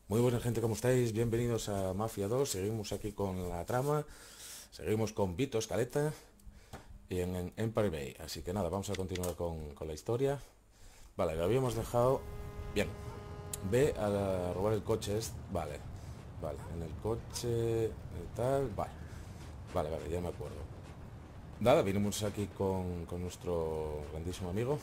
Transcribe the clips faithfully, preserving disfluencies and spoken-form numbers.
Muy buena gente, ¿cómo estáis? Bienvenidos a Mafia dos. Seguimos aquí con la trama. Seguimos con Vito Scaletta y en, en Empire Bay. Así que nada, vamos a continuar con, con la historia. Vale, lo habíamos dejado. Bien. Ve a robar el coche. Es... Vale. Vale, en el coche y tal. Vale. Vale, vale, ya me acuerdo. Nada, vinimos aquí con, con nuestro grandísimo amigo.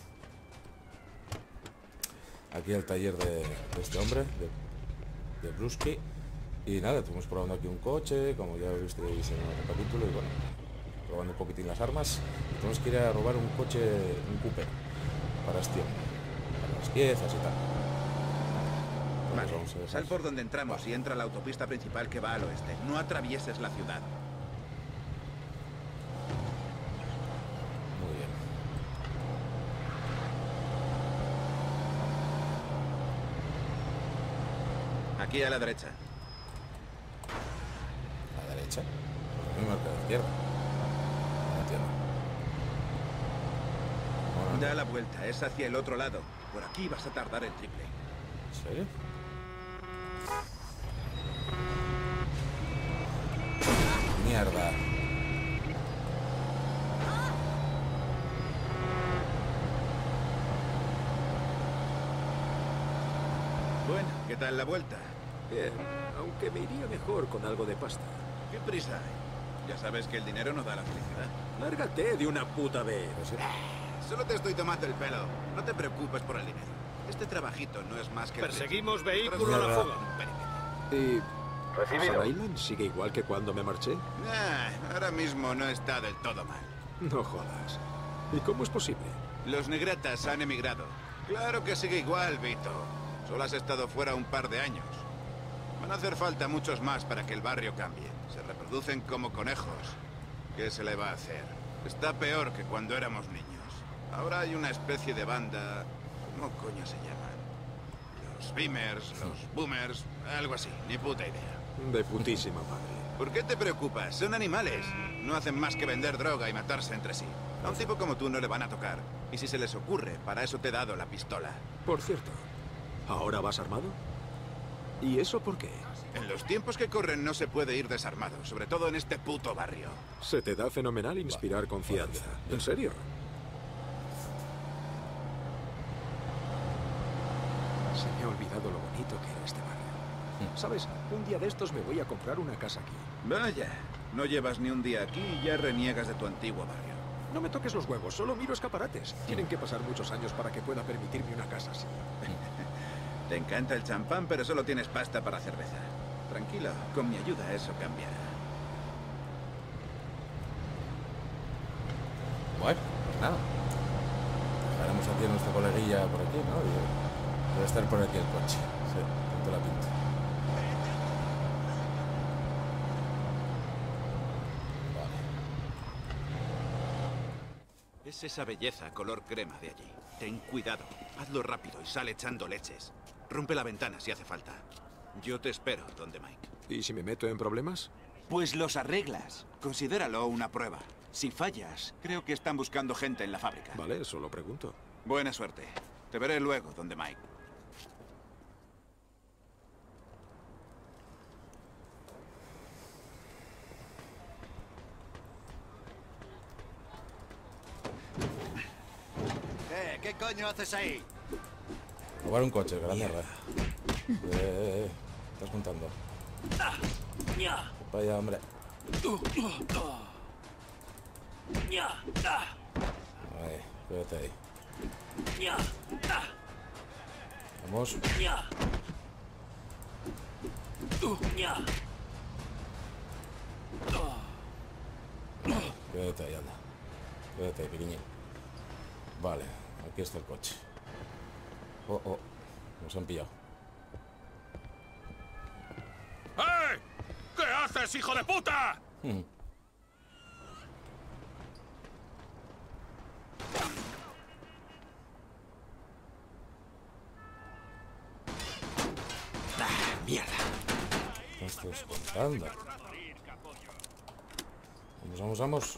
Aquí al taller de, de este hombre, de, de Brusky. Y nada, estuvimos probando aquí un coche, como ya visteis en el capítulo, y bueno, probando un poquitín las armas. Y tenemos que ir a robar un coche, un Cooper, para Stión, para las piezas y tal. Vale, vamos a sal por donde entramos vale. Y entra a la autopista principal que va al oeste. No atravieses la ciudad. Muy bien. Aquí a la derecha. ¿A la derecha? Pues a mí me marca a la izquierda. No entiendo. Bueno, da la vuelta, es hacia el otro lado. Por aquí vas a tardar el triple. ¿En serio? Mierda. Bueno, ¿qué tal la vuelta? Bien, aunque me iría mejor con algo de pasta. ¿Qué prisa hay? Ya sabes que el dinero no da la felicidad. Lárgate de una puta vez. Solo te estoy tomando el pelo. No te preocupes por el dinero. Este trabajito no es más que... Perseguimos vehículo a la fuga. ¿Y Recibido. Island sigue igual que cuando me marché? Ah, ahora mismo no está del todo mal. No jodas. ¿Y cómo es posible? Los negretas han emigrado. Claro que sigue igual, Vito. Solo has estado fuera un par de años. Van a hacer falta muchos más para que el barrio cambie. Se reproducen como conejos. ¿Qué se le va a hacer? Está peor que cuando éramos niños. Ahora hay una especie de banda... ¿Cómo coño se llaman? Los Beamers, los Boomers, algo así. Ni puta idea. De putísima madre. ¿Por qué te preocupas? Son animales. No hacen más que vender droga y matarse entre sí. A un tipo como tú no le van a tocar. Y si se les ocurre, para eso te he dado la pistola. Por cierto, ¿ahora vas armado? ¿Y eso por qué? En los tiempos que corren no se puede ir desarmado, sobre todo en este puto barrio. Se te da fenomenal inspirar confianza. ¿En serio? Se me ha olvidado lo bonito que era este barrio. ¿Sabes? Un día de estos me voy a comprar una casa aquí. Vaya, no llevas ni un día aquí y ya reniegas de tu antiguo barrio. No me toques los huevos, solo miro escaparates. Tienen que pasar muchos años para que pueda permitirme una casa así. Te encanta el champán, pero solo tienes pasta para cerveza. Tranquilo, con mi ayuda eso cambiará. Bueno, pues nada. Dejaremos aquí a nuestra coleguilla por aquí, ¿no? Y debe estar por aquí el coche. Sí, tanto la pinta. Vale. Es esa belleza color crema de allí. Ten cuidado. Hazlo rápido y sale echando leches. Rompe la ventana si hace falta. Yo te espero, donde Mike. ¿Y si me meto en problemas? Pues los arreglas. Considéralo una prueba. Si fallas, creo que están buscando gente en la fábrica. Vale, solo pregunto. Buena suerte. Te veré luego, donde Mike. Eh, ¿qué coño haces ahí? Robar un coche, gran mierda. Eh, eh, eh. ¿Estás contando? Vaya, hombre. Ahí, cuídate ahí. Vamos. Cuídate ahí, anda. Cuídate ahí, pequeñín. Vale, aquí está el coche. Oh, oh, nos han pillado. ¡Eh! ¿Qué haces, hijo de puta? Hmm. ¡Ah, mierda! ¿Qué estás contando? Vamos, vamos, vamos.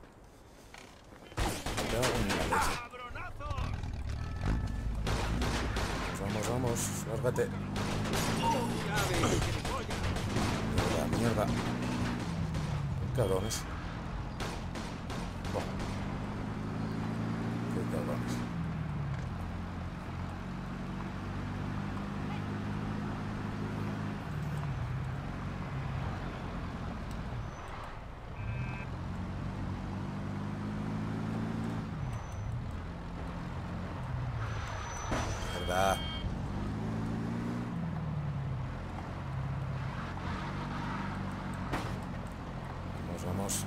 Me cago en la leche. Vamos, vamos, lárgate. Mierda, mierda. Cabrones. Oh. Qué cabrones. Mierda. Vamos, vamos.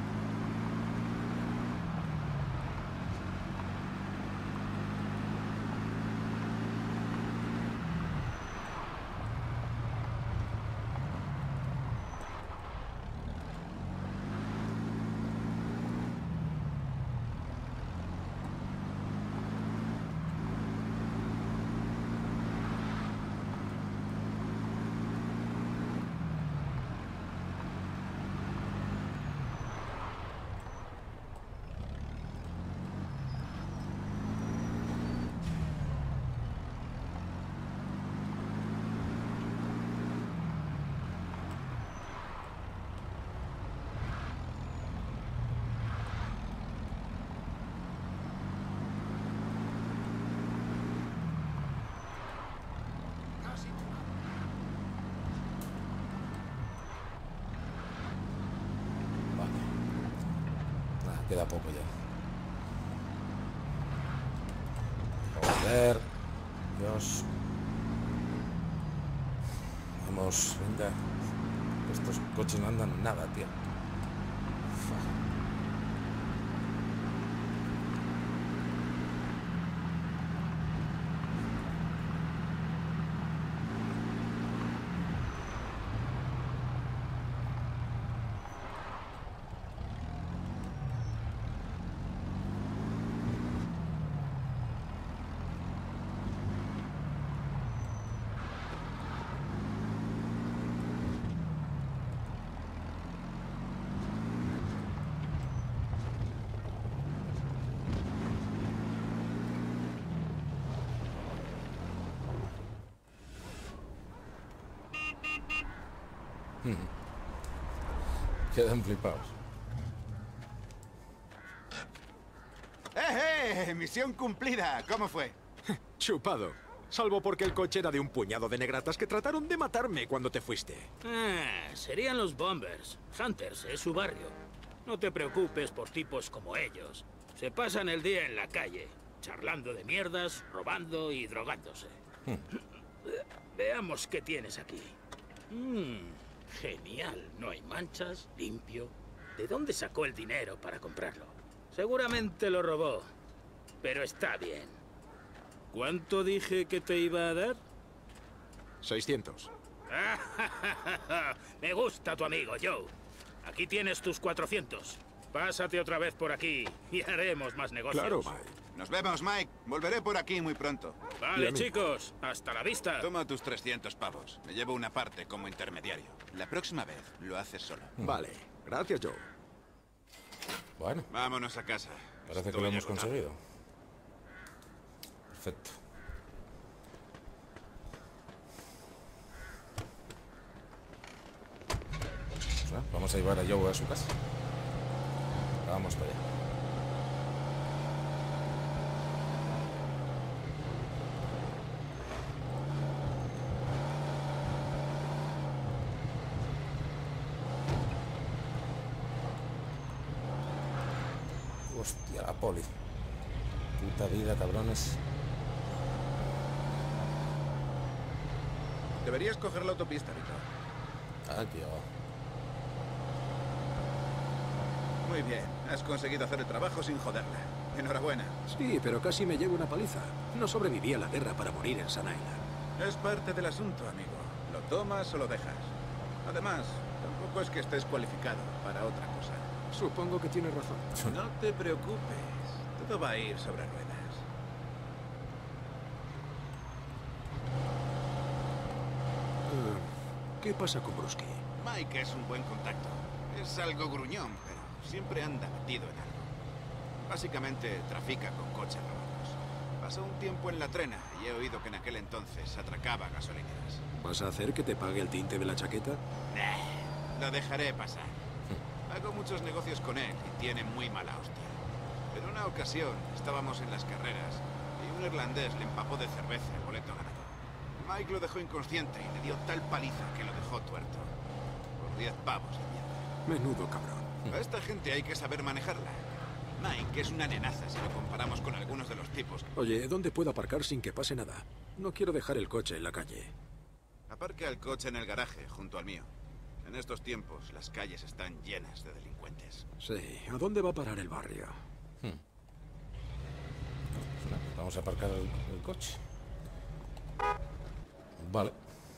Queda poco ya. Joder. Dios. Vamos, venga. Estos coches no andan nada, tío. Quedan flipados. ¡Eh, eh! Misión cumplida. ¿Cómo fue? Chupado. Salvo porque el coche era de un puñado de negratas que trataron de matarme cuando te fuiste. Ah, serían los Bombers. Hunters es su barrio. No te preocupes por tipos como ellos. Se pasan el día en la calle, charlando de mierdas, robando y drogándose. Veamos qué tienes aquí. Mmm... Genial, no hay manchas, limpio. ¿De dónde sacó el dinero para comprarlo? Seguramente lo robó, pero está bien. ¿Cuánto dije que te iba a dar? seiscientos. Me gusta tu amigo, Joe. Aquí tienes tus cuatrocientos. Pásate otra vez por aquí y haremos más negocios. Claro, Mike. Nos vemos, Mike. Volveré por aquí muy pronto. Vale, chicos. Hasta la vista. Toma tus trescientos pavos. Me llevo una parte como intermediario. La próxima vez lo haces solo. Vale. Gracias, Joe. Bueno. Vámonos a casa. Parece Estoy que lo hemos agotado. conseguido. Perfecto. O sea, vamos a llevar a Joe a su casa. Vamos para allá. Hostia, la poli. Puta vida, cabrones. Deberías coger la autopista, Víctor. Ah, tío. Muy bien. Has conseguido hacer el trabajo sin joderla. Enhorabuena. Sí, pero casi me llevo una paliza. No sobreviví a la guerra para morir en Sun Island. Es parte del asunto, amigo. Lo tomas o lo dejas. Además, tampoco es que estés cualificado para otra cosa. Supongo que tienes razón. No te preocupes. Todo va a ir sobre ruedas. Uh, ¿Qué pasa con Brusky? Mike es un buen contacto. Es algo gruñón, pero siempre anda metido en algo. Básicamente trafica con coches robados. Pasó un tiempo en la trena y he oído que en aquel entonces atracaba gasolineras. ¿Vas a hacer que te pague el tinte de la chaqueta? Nah, lo dejaré pasar. Hago muchos negocios con él y tiene muy mala hostia. En una ocasión estábamos en las carreras y un irlandés le empapó de cerveza el boleto ganador. Mike lo dejó inconsciente y le dio tal paliza que lo dejó tuerto. Por diez pavos de mierda. Menudo cabrón. A esta gente hay que saber manejarla. Mike es una nenaza si lo comparamos con algunos de los tipos. Oye, ¿dónde puedo aparcar sin que pase nada? No quiero dejar el coche en la calle. Aparca el coche en el garaje, junto al mío. En estos tiempos, las calles están llenas de delincuentes. Sí, ¿a dónde va a parar el barrio? Hmm. Vamos a aparcar el, el coche. Vale.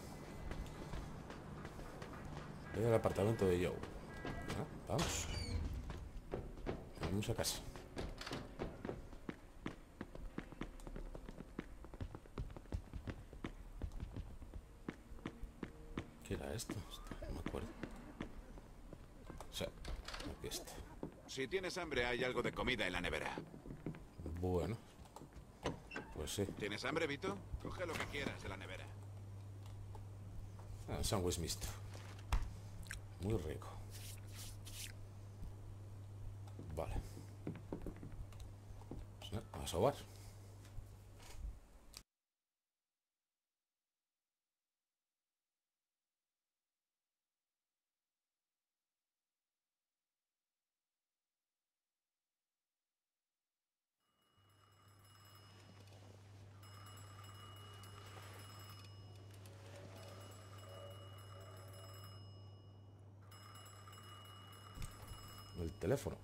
Voy al apartamento de Joe. Ah, vamos. Vamos a casa. ¿Qué era esto? No me acuerdo. O sea, aquí está. Si tienes hambre, hay algo de comida en la nevera. Bueno. Pues sí. ¿Tienes hambre, Vito? Coge lo que quieras de la nevera. Ah, sándwich mixto. Muy rico. Vale. Pues nada, a sobar. El teléfono.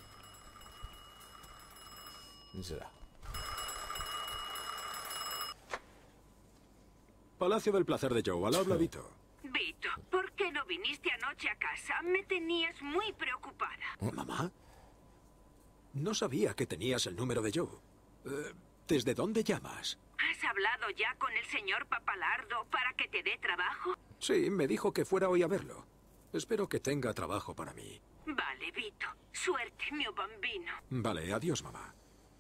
¿Quién será? Palacio del Placer de Joe. Al habla Vito. Vito, ¿por qué no viniste anoche a casa? Me tenías muy preocupada. ¿Mamá? No sabía que tenías el número de Joe. Eh, ¿Desde dónde llamas? ¿Has hablado ya con el señor Papalardo para que te dé trabajo? Sí, me dijo que fuera hoy a verlo. Espero que tenga trabajo para mí. Vale, Vito. Suerte, mio bambino. Vale, adiós, mamá.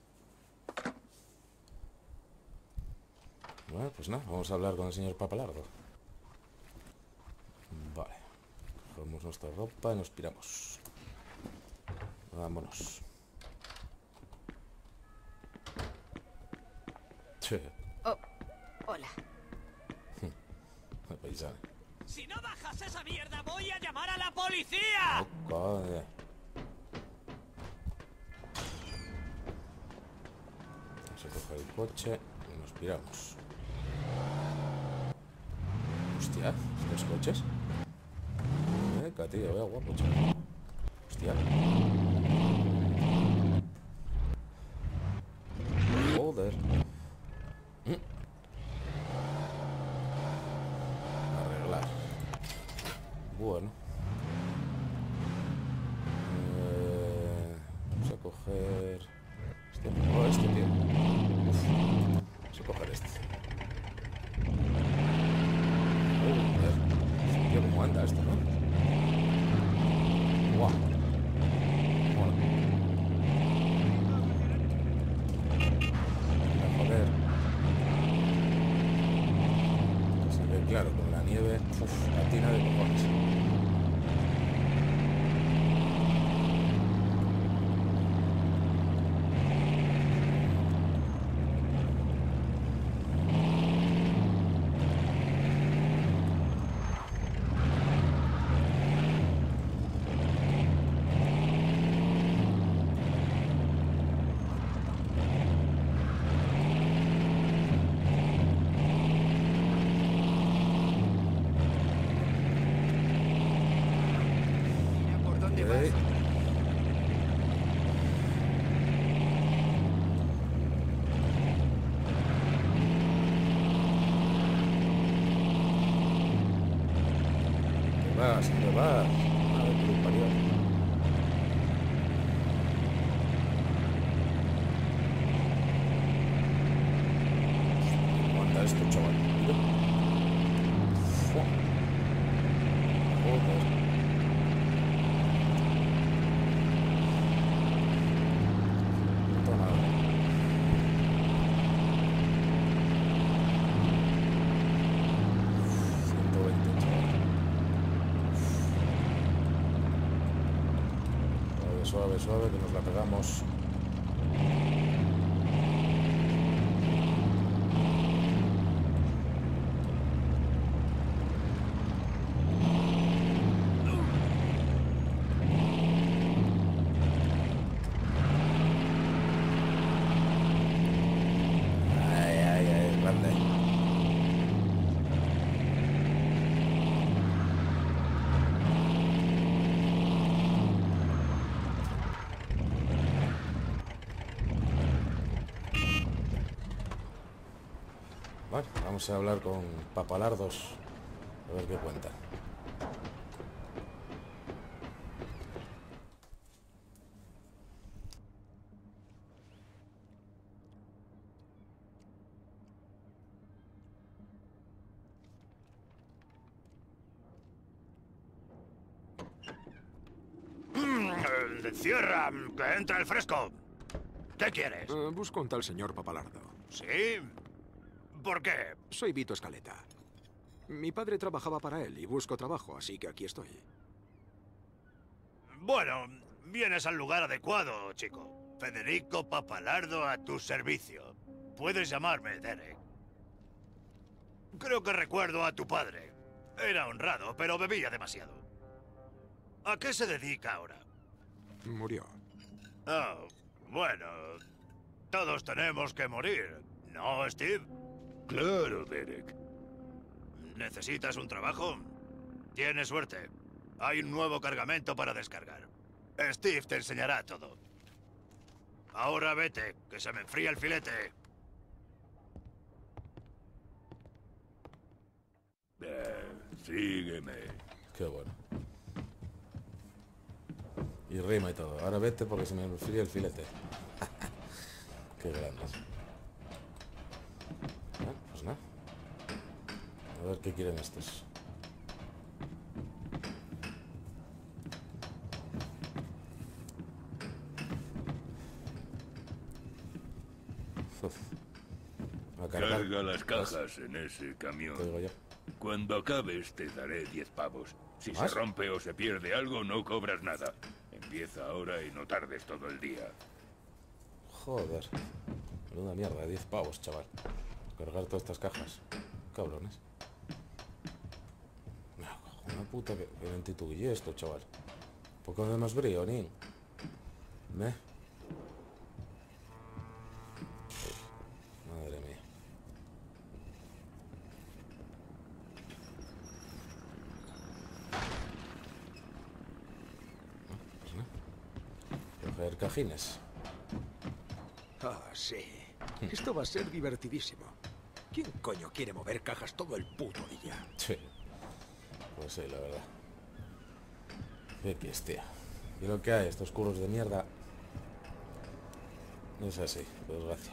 Bueno, pues nada, vamos a hablar con el señor Papalardo. Vale. Cogemos nuestra ropa y nos piramos. Vámonos. Sí. Oh, hola. La paisana. ¡Si no bajas esa mierda, voy a llamar a la policía! Oh, coño. Vamos a coger el coche y nos piramos. Hostia, ¿estos coches? Venga, tío, vea guapo, chaval. Hostia. Joder. Arreglar. Bueno. Eh, vamos a coger... Hostia, no, este, tío. Uf. Vamos a coger este. Joder. Tío, cómo anda esto, ¿no? Guau. Mola. Joder. Se ve claro con la nieve. Uf, patina de cojones. Mira por dónde Ok. vas. ¿Qué vas? ¿Qué vas? Madre que lo parió. Aguanta esto, chaval. Mira. Fua. Joder. No está nada. suave, suave, que nos la pegamos. Ay, ay, ay, grande. Bueno, vamos a hablar con Papalardos, a ver qué cuenta. Mm, cierra, que entra el fresco. ¿Qué quieres? Eh, busco un tal señor Papalardo. ¿Sí? ¿Por qué? Soy Vito Scaletta. Mi padre trabajaba para él y busco trabajo, así que aquí estoy. Bueno, vienes al lugar adecuado, chico. Federico Papalardo a tu servicio. Puedes llamarme Derek. Creo que recuerdo a tu padre. Era honrado, pero bebía demasiado. ¿A qué se dedica ahora? Murió. Oh, bueno, todos tenemos que morir, ¿no, Steve? Claro, Derek. ¿Necesitas un trabajo? Tienes suerte. Hay un nuevo cargamento para descargar. Steve te enseñará todo. Ahora vete, que se me enfría el filete. Eh, sígueme. Qué bueno. Y rima y todo. Ahora vete porque se me enfría el filete. Qué grandes. Bueno, pues nada. A ver qué quieren estos. Uf. A cargar. Carga las cajas en ese camión. Te digo yo. Cuando acabes te daré diez pavos. Si se ¿Más? rompe o se pierde algo, no cobras nada. Empieza ahora y no tardes todo el día. Joder. Menuda mierda, diez pavos, chaval. Cargar todas estas cajas. Cabrones. No, una puta que, que me entituguillé esto, chaval. Un poco de más brío, ni. ¿Me? Madre mía. Pues no. Coger cajines. Ah, sí. Esto va a ser divertidísimo. ¿Quién coño quiere mover cajas todo el puto día? Sí. Pues sí, la verdad. Qué bestia. Y lo que hay, estos culos de mierda. Es así, por desgracia.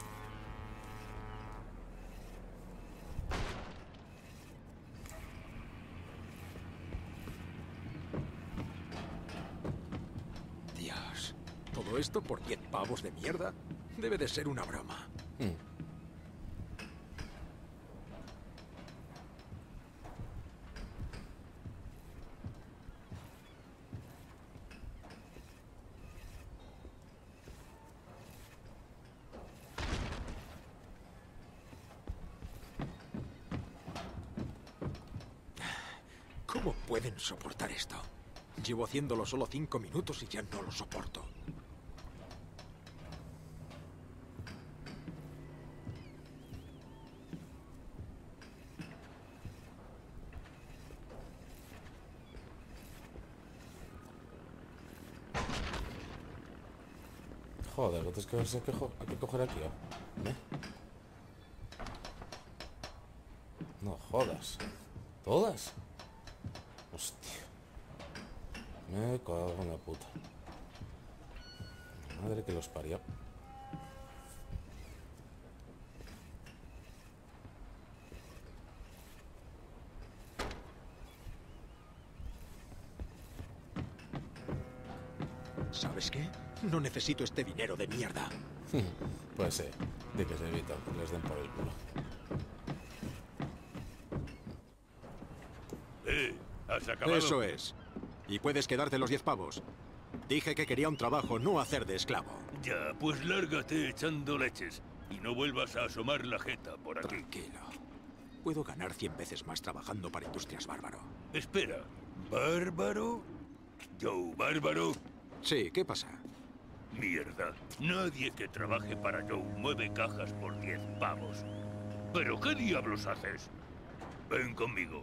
Dios. ¿Todo esto por diez pavos de mierda? Debe de ser una broma. Hmm. ¿Cómo pueden soportar esto? Llevo haciéndolo solo cinco minutos y ya no lo soporto. Joder, ¿lo tienes que, hay que, hay que coger aquí? ¿Eh? No jodas. ¿Todas? Hostia. Me cago en la puta. Madre que los parió. ¿Sabes qué? No necesito este dinero de mierda. Pues sí, de que se evita que les den por el culo. Eh, ¿has acabado? Eso es. Y puedes quedarte los diez pavos. Dije que quería un trabajo, no hacer de esclavo. Ya, pues lárgate echando leches y no vuelvas a asomar la jeta por aquí. Tranquilo. Puedo ganar cien veces más trabajando para Industrias Bárbaro. Espera, ¿Bárbaro? ¿Joe Bárbaro? Sí, ¿qué pasa? Mierda, nadie que trabaje para Joe mueve cajas por diez pavos. ¿Pero qué diablos haces? Ven conmigo.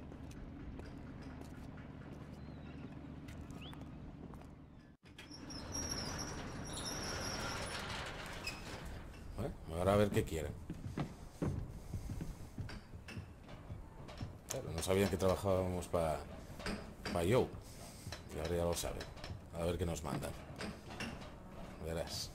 Bueno, ahora a ver qué quieren. Claro, no sabían que trabajábamos para pa Joe. Y ahora ya lo saben. A ver qué nos mandan. Verás.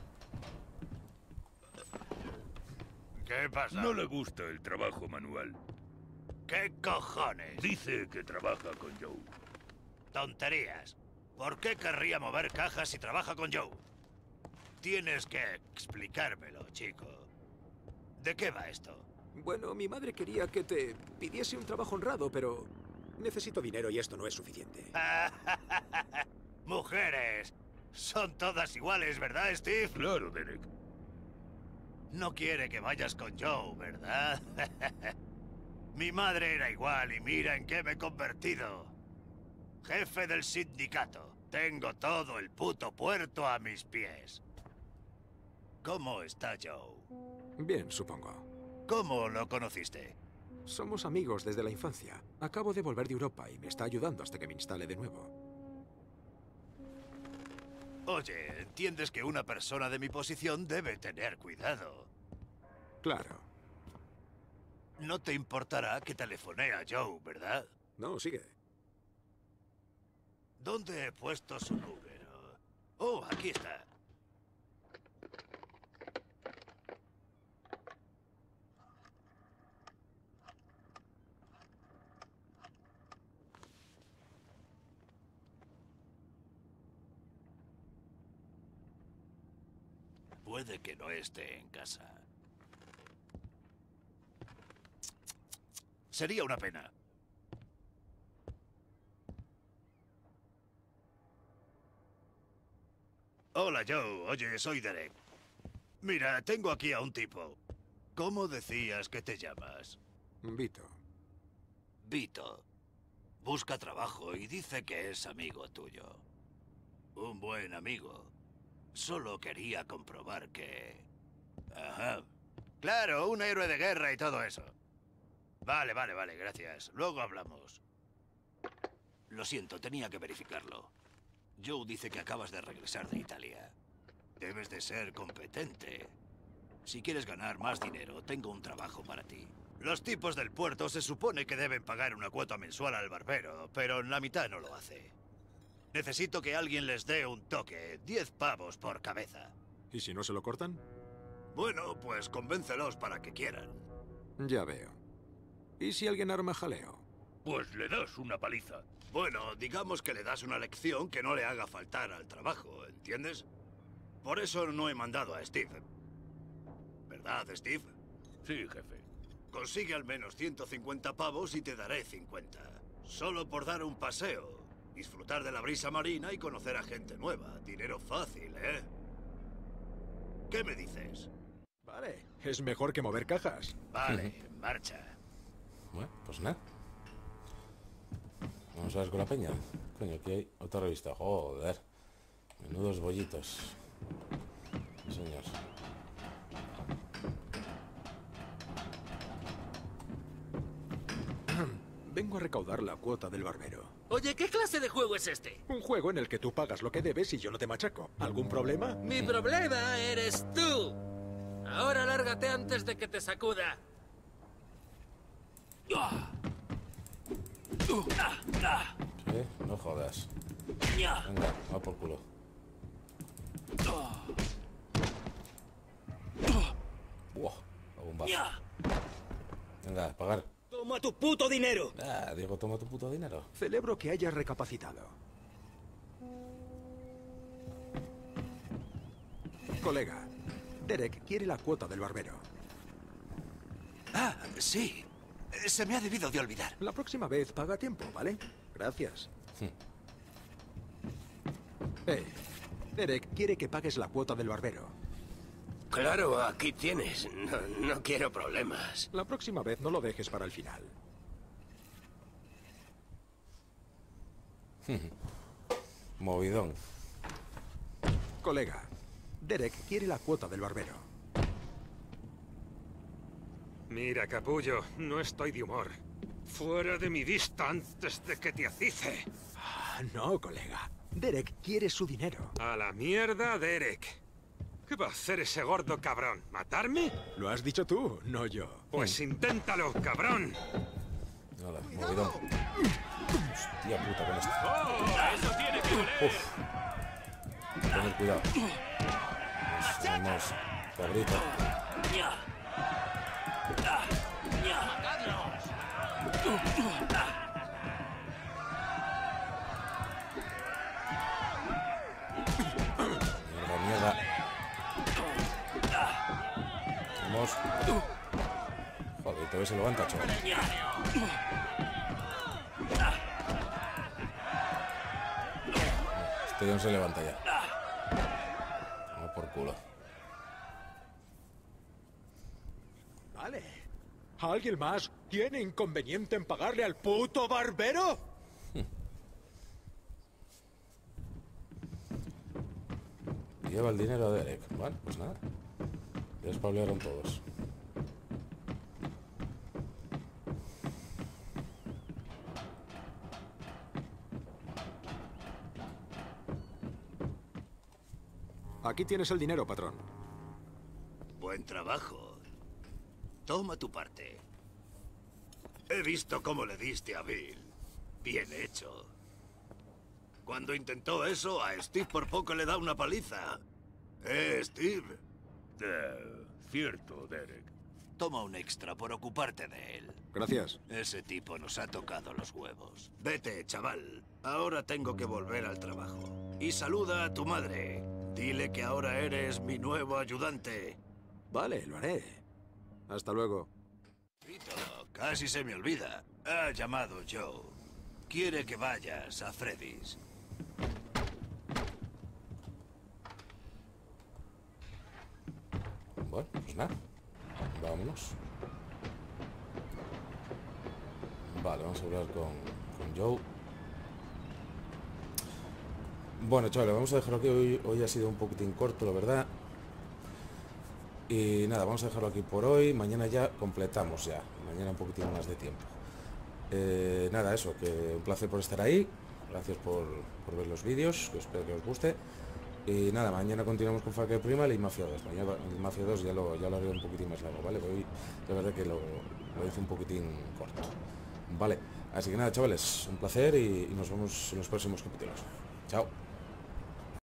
¿Qué pasa? No le gusta el trabajo manual. ¿Qué cojones? Dice que trabaja con Joe. Tonterías. ¿Por qué querría mover cajas si trabaja con Joe? Tienes que explicármelo, chico. ¿De qué va esto? Bueno, mi madre quería que te pidiese un trabajo honrado, pero necesito dinero y esto no es suficiente. Mujeres. Son todas iguales, ¿verdad, Steve? Claro, Derek. No quiere que vayas con Joe, ¿verdad? Mi madre era igual y mira en qué me he convertido. Jefe del sindicato. Tengo todo el puto puerto a mis pies. ¿Cómo está Joe? Bien, supongo. ¿Cómo lo conociste? Somos amigos desde la infancia. Acabo de volver de Europa y me está ayudando hasta que me instale de nuevo. Oye, entiendes que una persona de mi posición debe tener cuidado. Claro. No te importará que telefonee a Joe, ¿verdad? No, sigue. ¿Dónde he puesto su número? Oh, aquí está. Puede que no esté en casa. Sería una pena. Hola, Joe. Oye, soy Derek. Mira, tengo aquí a un tipo. ¿Cómo decías que te llamas? Vito. Vito. Busca trabajo y dice que es amigo tuyo. Un buen amigo. Solo quería comprobar que... Ajá. Claro, un héroe de guerra y todo eso. Vale, vale, vale, gracias. Luego hablamos. Lo siento, tenía que verificarlo. Joe dice que acabas de regresar de Italia. Debes de ser competente. Si quieres ganar más dinero, tengo un trabajo para ti. Los tipos del puerto se supone que deben pagar una cuota mensual al barbero, pero la mitad no lo hace. Necesito que alguien les dé un toque. Diez pavos por cabeza. ¿Y si no se lo cortan? Bueno, pues convéncelos para que quieran. Ya veo. ¿Y si alguien arma jaleo? Pues le das una paliza. Bueno, digamos que le das una lección que no le haga faltar al trabajo, ¿entiendes? Por eso no he mandado a Steve. ¿Verdad, Steve? Sí, jefe. Consigue al menos ciento cincuenta pavos y te daré cincuenta. Solo por dar un paseo. Disfrutar de la brisa marina y conocer a gente nueva. Dinero fácil, ¿eh? ¿Qué me dices? Vale, es mejor que mover cajas. Vale, en marcha. Bueno, pues nada. Vamos a ver con la peña. Coño, aquí hay otra revista. Joder. Menudos bollitos. Sí, señor. Vengo a recaudar la cuota del barbero. Oye, ¿qué clase de juego es este? Un juego en el que tú pagas lo que debes y yo no te machaco. ¿Algún problema? Mi problema eres tú. Ahora lárgate antes de que te sacuda. ¿Eh? No jodas. Venga, va por culo. Buah, a bombazo. Venga, a pagar. ¡Toma tu puto dinero! Ah, Diego, toma tu puto dinero. Celebro que hayas recapacitado. Colega, Derek quiere la cuota del barbero. Ah, sí. Se me ha debido de olvidar. La próxima vez paga a tiempo, ¿vale? Gracias. Eh, Derek quiere que pagues la cuota del barbero. Claro, aquí tienes. No, no quiero problemas. La próxima vez no lo dejes para el final. Movidón. Colega, Derek quiere la cuota del barbero. Mira, capullo, no estoy de humor. Fuera de mi vista antes de que te acice. Ah, no, colega. Derek quiere su dinero. A la mierda, Derek. ¿Qué va a hacer ese gordo cabrón? ¿Matarme? Lo has dicho tú, no yo. Pues inténtalo, cabrón. Nada, movidón. Hostia puta con esto. ¡Oh! ¡Eso tiene que doler! Uf. Tener cuidado. Nos vamos, cabrito. Mierda, mierda. Vamos. Joder, todavía se levanta, chaval. Este ya no se levanta ya. Vamos por culo. Vale. ¿Alguien más tiene inconveniente en pagarle al puto barbero? Lleva el dinero a Derek. Bueno, pues nada. Ya espablearon todos. Aquí tienes el dinero, patrón. Buen trabajo. Toma tu parte. He visto cómo le diste a Bill. Bien hecho. Cuando intentó eso, a Steve por poco le da una paliza. ¿Eh, Steve? Eh, cierto, Derek. Toma un extra por ocuparte de él. Gracias. Ese tipo nos ha tocado los huevos. Vete, chaval. Ahora tengo que volver al trabajo. Y saluda a tu madre. Dile que ahora eres mi nuevo ayudante. Vale, lo haré. Hasta luego. Vito, casi se me olvida. Ha llamado Joe. Quiere que vayas a Freddy's. Bueno, pues nada. Vámonos. Vale, vamos a hablar con, con Joe. Bueno, chavales, vamos a dejarlo aquí. Hoy, hoy ha sido un poquitín corto, la verdad. Y nada, vamos a dejarlo aquí por hoy. Mañana ya completamos ya. Mañana un poquitín más de tiempo. Eh, nada, eso, que un placer por estar ahí. Gracias por, por ver los vídeos, que espero que os guste. Y nada, mañana continuamos con Far Cry Primal y Mafia dos. Mañana el Mafia dos ya lo, ya lo haré un poquitín más largo, ¿vale? Hoy la verdad que lo, lo hice un poquitín corto. Vale, así que nada, chavales, un placer y, y nos vemos en los próximos capítulos. Chao.